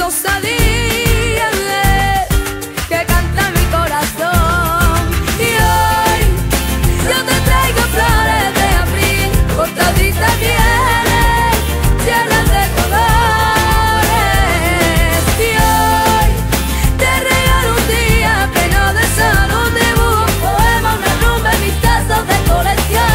osadía que canta mi corazón. Y hoy yo te traigo flores de abril, cortaditas vienes, llenas de colores. Y hoy te regalo un día pleno de salud, dibujo un poema, una rumba en mis tazos de colección.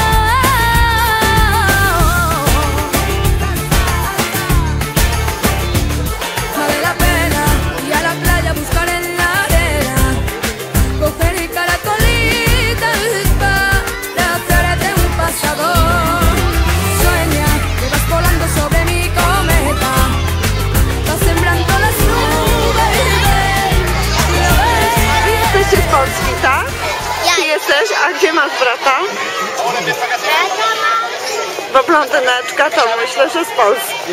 Vale la pena ir a la playa a buscar en la arena, coger el caracolito para hacerte un pasador. Sueña que vas volando sobre mi cometa, vas sembrando las nubes y ven. Jesteście z Polski, tak? Ty jesteś? A gdzie masz brata? Bo blondyneczka to myślę, że z Polski.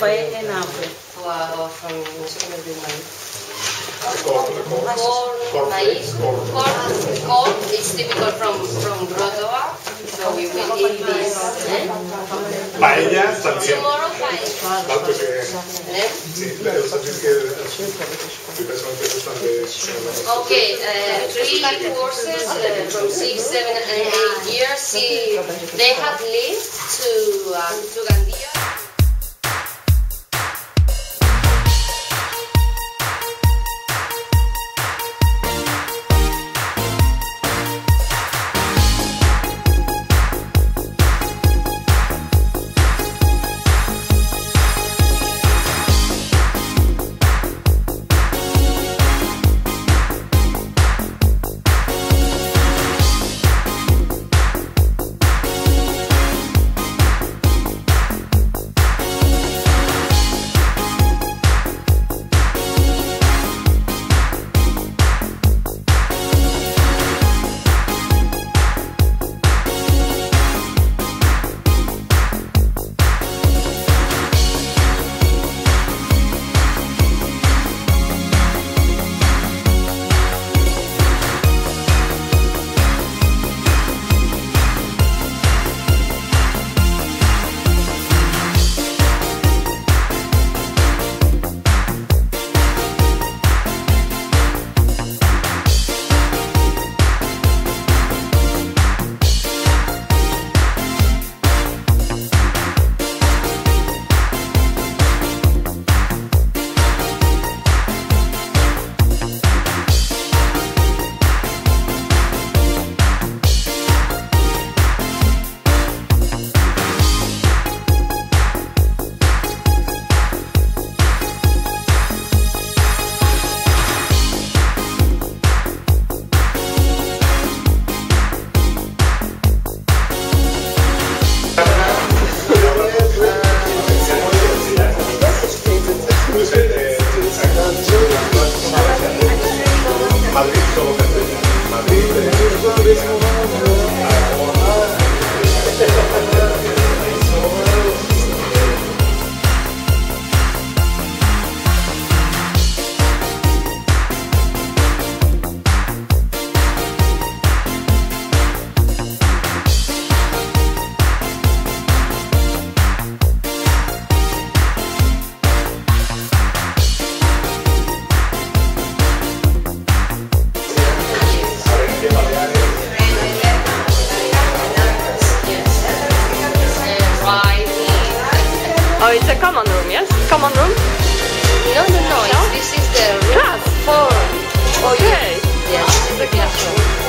café en hambre. O from, no sé cómo es el maíz. Corn is typical from Rotova, so we will eat this. Paella también. Tomorrow paella. Sí, debo decir que personalmente bastante. Okay, 3 courses from 6, 7, and 8 years. They have lived to Gandia. Oh, it's a common room, yes? Common room? No. This is the room for. Okay. Yes, this is the classroom.